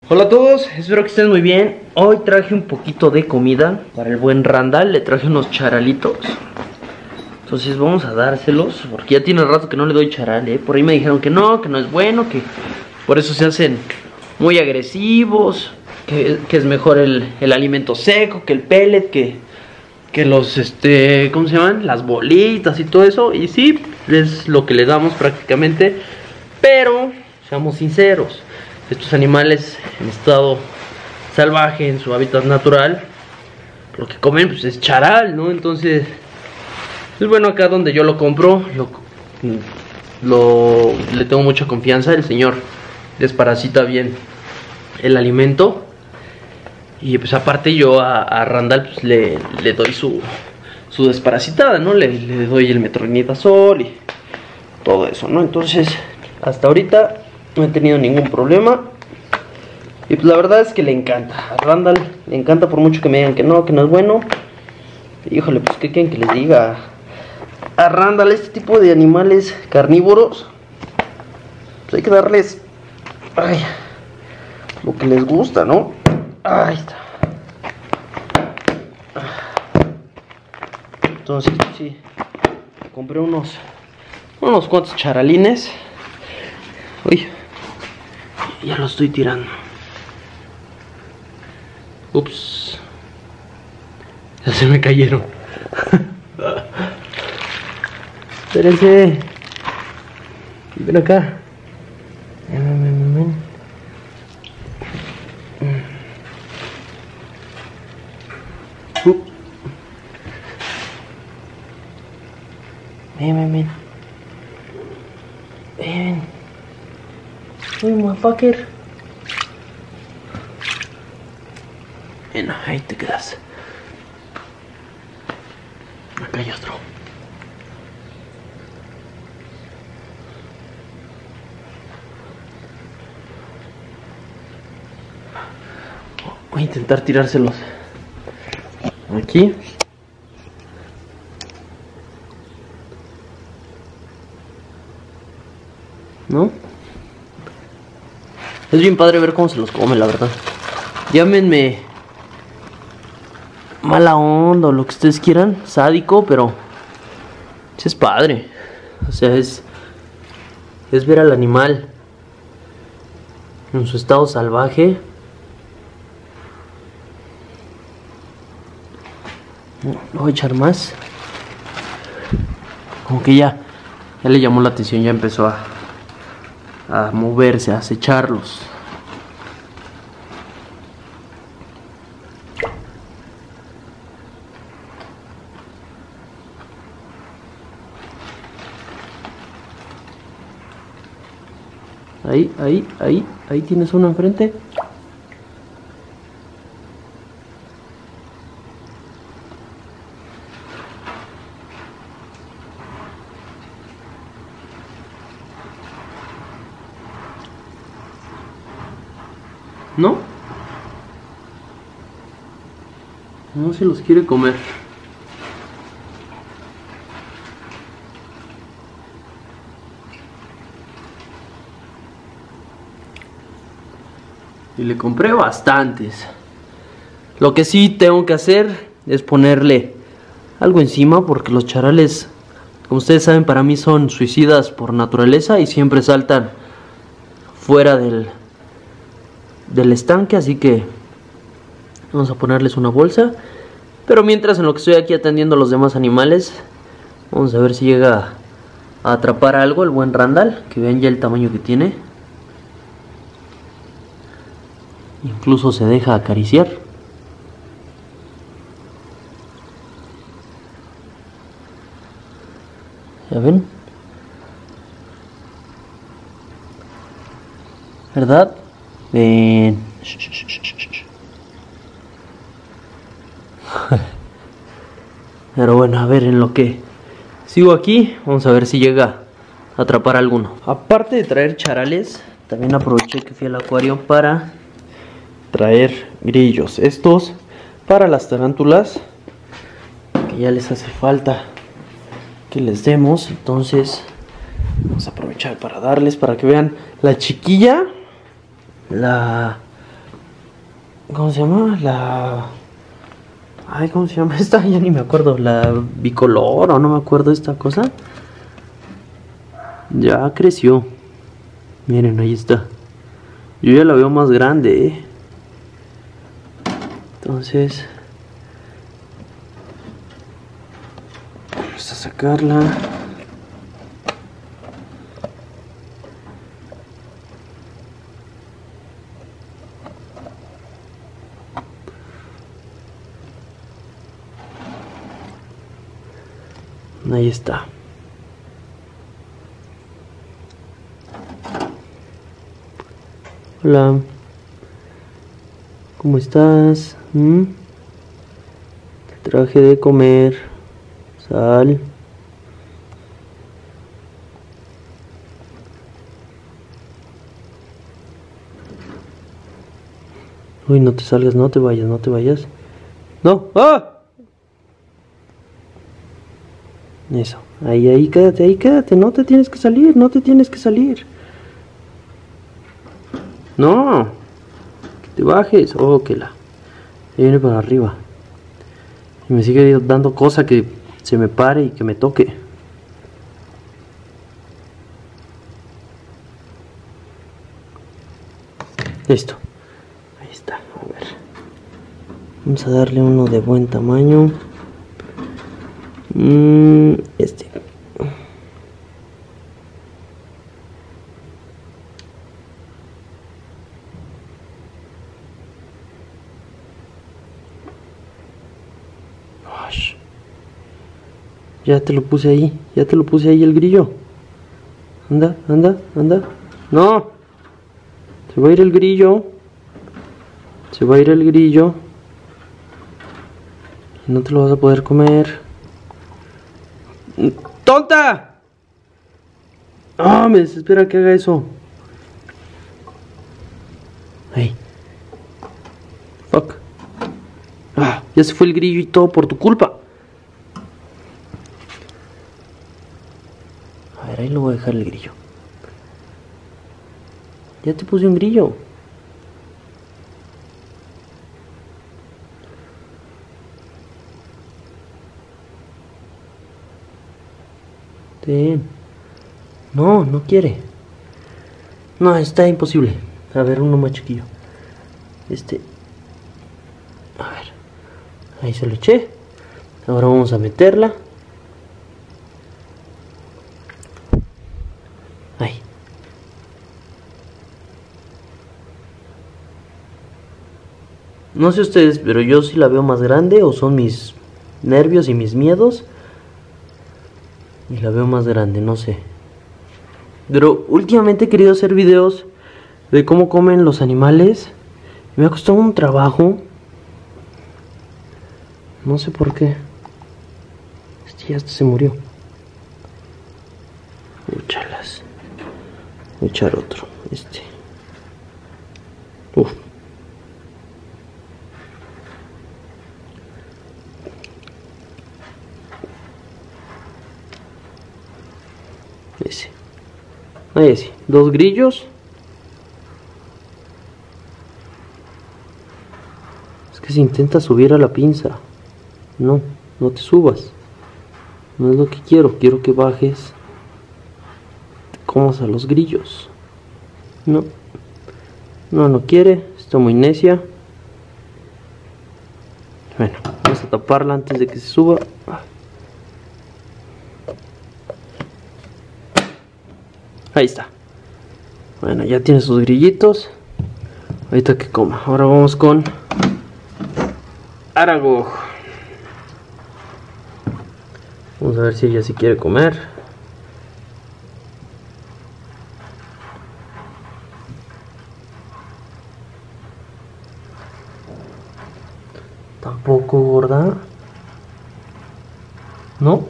Hola a todos, espero que estén muy bien. Hoy traje un poquito de comida para el buen Randall. Le traje unos charalitos. Entonces vamos a dárselos, porque ya tiene rato que no le doy charal, Por ahí me dijeron que no es bueno, que por eso se hacen muy agresivos, que es mejor el alimento seco, que el pellet, que los, ¿cómo se llaman? Las bolitas y todo eso. Y sí, es lo que le damos prácticamente. Pero, seamos sinceros, estos animales en estado salvaje, en su hábitat natural, lo que comen pues es charal, ¿no? Entonces, es bueno, acá donde yo lo compro, le tengo mucha confianza. El señor desparasita bien el alimento. Y pues aparte yo a Randall pues, le doy su desparasitada, ¿no? Le doy el metronidazol y todo eso, ¿no? Entonces, hasta ahorita no he tenido ningún problema. Y pues la verdad es que le encanta. A Randall le encanta, por mucho que me digan que no es bueno. Híjole, pues ¿qué quieren que les diga? A Randall, este tipo de animales carnívoros, pues hay que darles lo que les gusta, ¿no? Ahí está. Entonces, sí, compré unos cuantos charalines. Uy, ya lo estoy tirando. Ups, ya se me cayeron. Espérense. Ven acá. Ven. Ven. Uy, motherfucker. Bueno, ahí te quedas. Acá hay otro. Voy a intentar tirárselos aquí. ¿No? Es bien padre ver cómo se los come, la verdad. Llámenme mala onda o lo que ustedes quieran, sádico, pero sí es padre. O sea, es ver al animal en su estado salvaje. No voy a echar más. Como que ya le llamó la atención, ya empezó a moverse, a acecharlos. Ahí tienes uno enfrente. ¿No? No se los quiere comer. Y le compré bastantes. Lo que sí tengo que hacer es ponerle algo encima, porque los charales, como ustedes saben, para mí son suicidas por naturaleza y siempre saltan fuera del estanque, así que vamos a ponerles una bolsa. Pero mientras, en lo que estoy aquí atendiendo a los demás animales, vamos a ver si llega a atrapar algo el buen Randall, que vean ya el tamaño que tiene. Incluso se deja acariciar. ¿Ya ven? ¿Verdad? Ven. Pero bueno, a ver, en lo que sigo aquí, vamos a ver si llega a atrapar alguno. Aparte de traer charales, también aproveché que fui al acuario para traer grillos. Estos para las tarántulas, que ya les hace falta que les demos. Entonces vamos a aprovechar para darles, para que vean la chiquilla, la ¿Cómo se llama? Ay, ¿cómo se llama esta? Ya ni me acuerdo. La bicolor o no me acuerdo de esta cosa. Ya creció. Miren, ahí está. Yo ya la veo más grande, ¿eh? Entonces vamos a sacarla. Ahí está. Hola. ¿Cómo estás? Te traje de comer. Sal. Uy, no te salgas, no te vayas, no te vayas. No. ¡Ah! Eso. Ahí, quédate. No te tienes que salir, no te tienes que salir. No. Que te bajes. Oh, que la. Viene para arriba. Y me sigue dando cosa que se me pare y que me toque. Listo. Ahí está. A ver. Vamos a darle uno de buen tamaño. Este. Ya te lo puse ahí, el grillo. Anda. No. Se va a ir el grillo. No te lo vas a poder comer. ¡Tonta! Ah, me desespera que haga eso. Ay. Fuck. Ah, ya se fue el grillo y todo por tu culpa. A ver, ahí lo voy a dejar el grillo. Ya te puse un grillo. Ten. No, no quiere. No, está imposible. A ver, uno más chiquillo. A ver. Ahí se lo eché. Ahora vamos a meterla. Ahí. No sé ustedes, pero yo sí la veo más grande, o son mis nervios y mis miedos. Y la veo más grande, no sé. Pero últimamente he querido hacer videos de cómo comen los animales. Me ha costado un trabajo. No sé por qué. Este ya se murió. Échalas. Voy a echar otro. Uf. Ese. Ahí sí. 2 grillos. Es que se intenta subir a la pinza. No, no te subas. No es lo que quiero. Quiero que bajes. Te comas a los grillos. No. No quiere. Está muy necia. Bueno, vamos a taparla antes de que se suba. Ahí está. Bueno, ya tiene sus grillitos. Ahorita que coma. Ahora vamos con Aragog. Vamos a ver si ella sí quiere comer. Tampoco, gorda. No.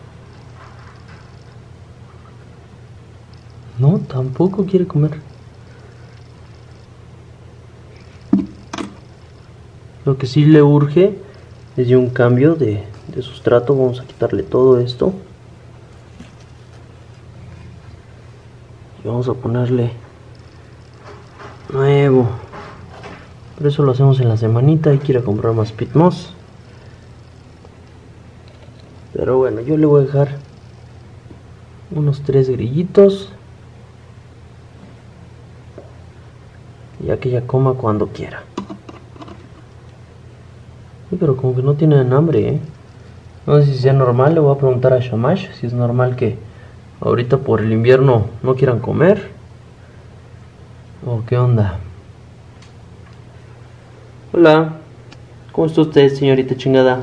No, tampoco quiere comer. Lo que sí le urge es de un cambio de sustrato. Vamos a quitarle todo esto. Y vamos a ponerle nuevo. Por eso lo hacemos en la semanita. Hay que ir a comprar más Pit Moss. Pero bueno, yo le voy a dejar unos 3 grillitos. Ya que ella coma cuando quiera. Sí, pero como que no tienen hambre, ¿eh? No sé si sea normal, le voy a preguntar a Shamash si es normal que ahorita por el invierno no quieran comer. ¿O qué onda? Hola. ¿Cómo está usted, señorita chingada?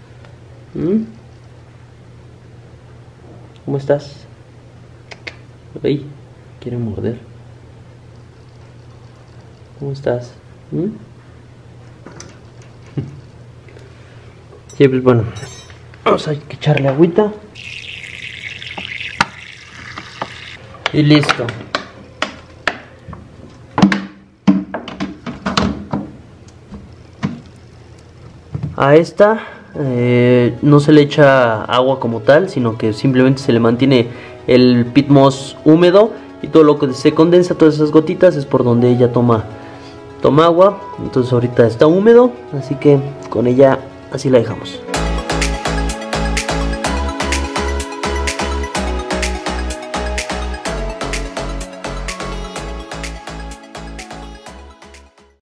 ¿Cómo estás? Ay, quiere morder. ¿Cómo estás? Sí, pues bueno, vamos a echarle agüita. Y listo. A esta no se le echa agua como tal, sino que simplemente se le mantiene el Pit Moss húmedo. Y todo lo que se condensa, todas esas gotitas, es por donde ella toma agua. Entonces ahorita está húmedo, así que con ella así la dejamos.